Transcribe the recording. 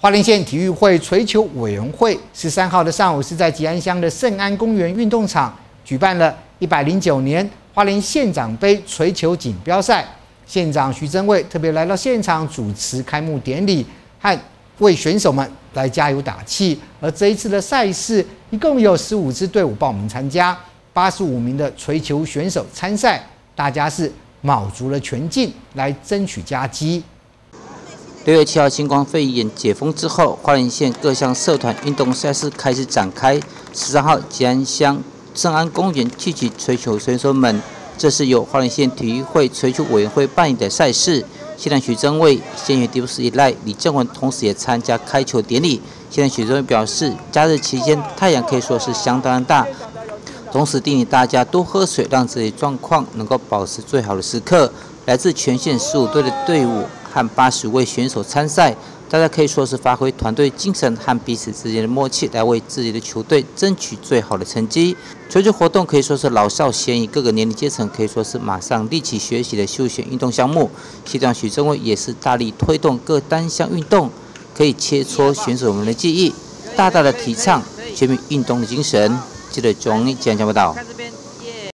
花莲县体育会槌球委员会13号的上午是在吉安乡的圣安公园运动场举办了109年花莲县长杯槌球锦标赛。县长徐榛蔚特别来到现场主持开幕典礼，和为选手们来加油打气。而这一次的赛事一共有15支队伍报名参加，85名的槌球选手参赛，大家是卯足了全劲来争取佳绩。 6月7号新冠肺炎解封之后，花莲县各项社团运动赛事开始展开。13号吉安乡圣安公园聚集槌球选手们，这是由花莲县体育会槌球委员会办理的赛事。县长徐榛蔚、县员丢斯一赖、李正文同时也参加开球典礼。县长徐榛蔚表示，假日期间太阳可以说是相当的大，同时叮咛大家多喝水，让自己状况能够保持最好的时刻。来自全县15队的队伍和80位选手参赛，大家可以说是发挥团队精神和彼此之间的默契，来为自己的球队争取最好的成绩。槌球活动可以说是老少咸宜，各个年龄阶层可以说是马上立即学习的休闲运动项目。县长徐榛蔚也是大力推动各单项运动，可以切磋选手们的技艺，大大的提倡全民运动的精神。记者钟义吉安报道。